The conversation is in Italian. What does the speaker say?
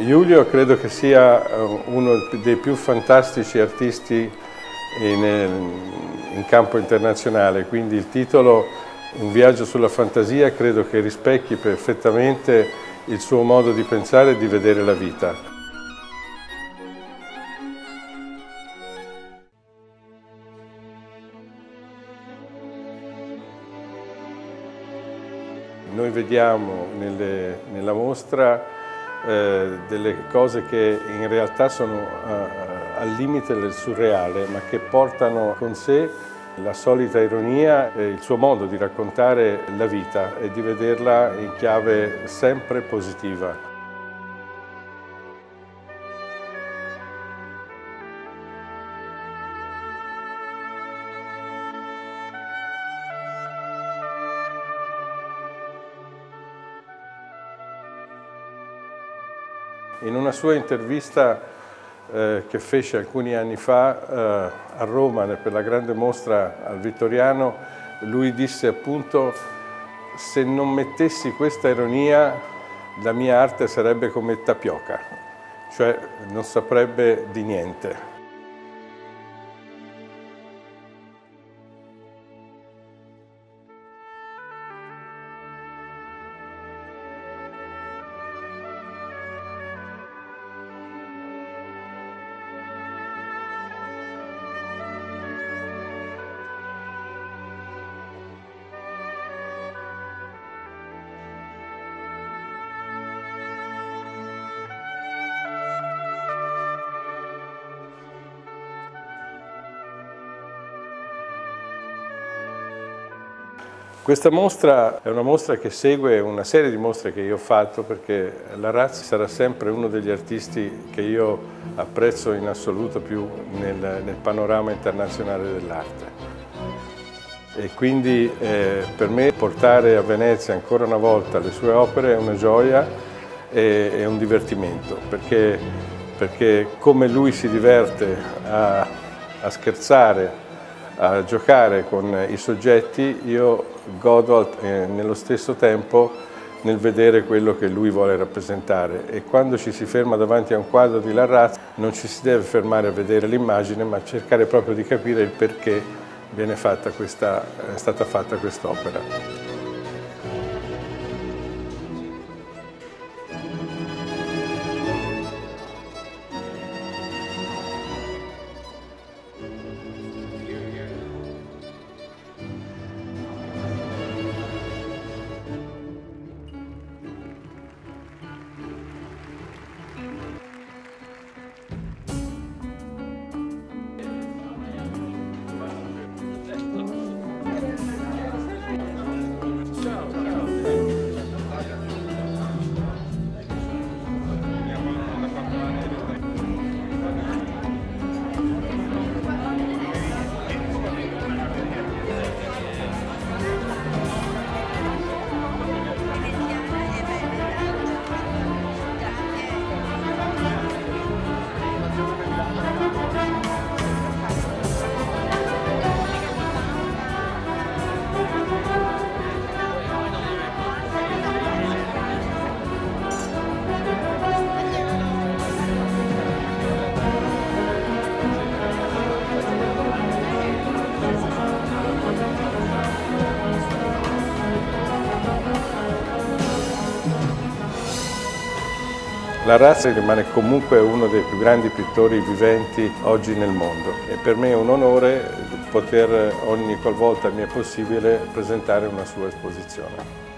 Julio credo che sia uno dei più fantastici artisti in campo internazionale, quindi il titolo Un viaggio sulla fantasia credo che rispecchi perfettamente il suo modo di pensare e di vedere la vita. Noi vediamo nella mostra delle cose che in realtà sono al limite del surreale, ma che portano con sé la solita ironia e il suo modo di raccontare la vita e di vederla in chiave sempre positiva. In una sua intervista che fece alcuni anni fa a Roma per la grande mostra al Vittoriano, lui disse appunto: se non mettessi questa ironia la mia arte sarebbe come tapioca, cioè non saprebbe di niente. Questa mostra è una mostra che segue una serie di mostre che io ho fatto, perché Larraz sarà sempre uno degli artisti che io apprezzo in assoluto più nel panorama internazionale dell'arte. E quindi per me portare a Venezia ancora una volta le sue opere è una gioia e un divertimento, perché come lui si diverte a scherzare, a giocare con i soggetti, io godo nello stesso tempo nel vedere quello che lui vuole rappresentare, e quando ci si ferma davanti a un quadro di Larraz non ci si deve fermare a vedere l'immagine, ma cercare proprio di capire il perché è stata fatta quest'opera. Larraz rimane comunque uno dei più grandi pittori viventi oggi nel mondo, e per me è un onore poter ogni qualvolta mi è possibile presentare una sua esposizione.